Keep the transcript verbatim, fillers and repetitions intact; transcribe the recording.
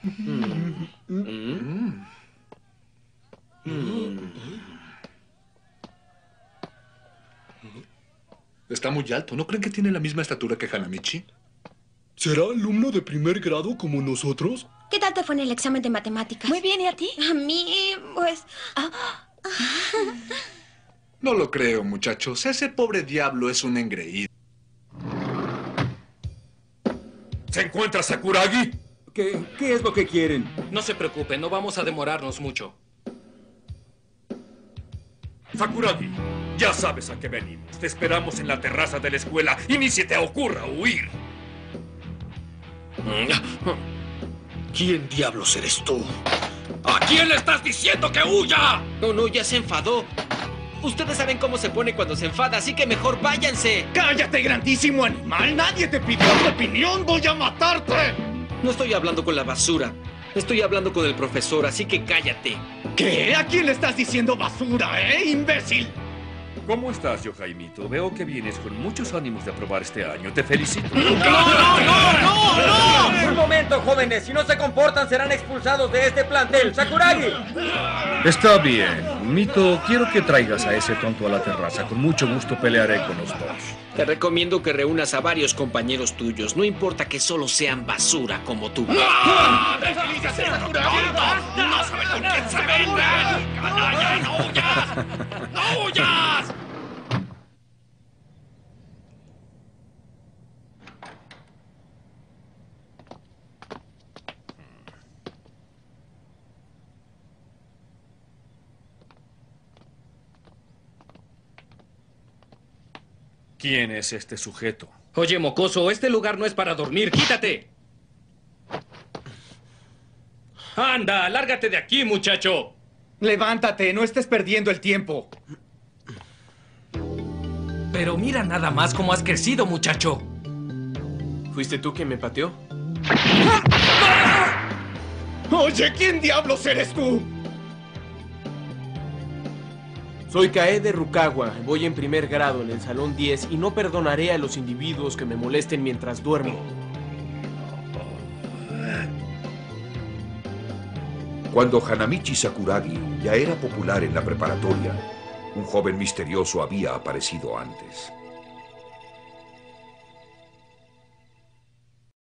Mm. Mm. Mm. Está muy alto. ¿No creen que tiene la misma estatura que Hanamichi? ¿Será alumno de primer grado como nosotros? ¿Qué tal te fue en el examen de matemáticas? Muy bien, ¿y a ti? A mí, pues... ah, No lo creo, muchachos. Ese pobre diablo es un engreído. ¿Se encuentra Sakuragi? ¿Qué, ¿Qué es lo que quieren? No se preocupen, no vamos a demorarnos mucho. Sakuragi, ya sabes a qué venimos. Te esperamos en la terraza de la escuela y ni se te ocurra huir. ¿Quién diablos eres tú? ¿A quién le estás diciendo que huya? No, no, ya se enfadó. Ustedes saben cómo se pone cuando se enfada, así que mejor váyanse. ¡Cállate, grandísimo animal! ¡Nadie te pidió tu opinión! ¡Voy a matarte! No estoy hablando con la basura. Estoy hablando con el profesor, así que cállate. ¿Qué? ¿A quién le estás diciendo basura, eh, imbécil? ¿Cómo estás, Yohaimito? Veo que vienes con muchos ánimos de aprobar este año. Te felicito. ¡No, no, no, no, no! Un momento, jóvenes. Si no se comportan, serán expulsados de este plantel. ¡Sakuragi! Está bien. Mito, quiero que traigas a ese tonto a la terraza. Con mucho gusto pelearé con los dos. Te recomiendo que reúnas a varios compañeros tuyos. No importa que solo sean basura como tú. ¡Ah! ¡Deslízate, Sakuragi! ¡No sabes con quién se venden! ¡Canalla, no huyas! ¡No huyas! ¿Quién es este sujeto? Oye, mocoso, este lugar no es para dormir. ¡Quítate! ¡Anda, lárgate de aquí, muchacho! Levántate, no estés perdiendo el tiempo. Pero mira nada más cómo has crecido, muchacho. ¿Fuiste tú quien me pateó? Oye, ¿quién diablos eres tú? Soy Kaede Rukawa, voy en primer grado en el Salón diez y no perdonaré a los individuos que me molesten mientras duermo. Cuando Hanamichi Sakuragi ya era popular en la preparatoria, un joven misterioso había aparecido antes.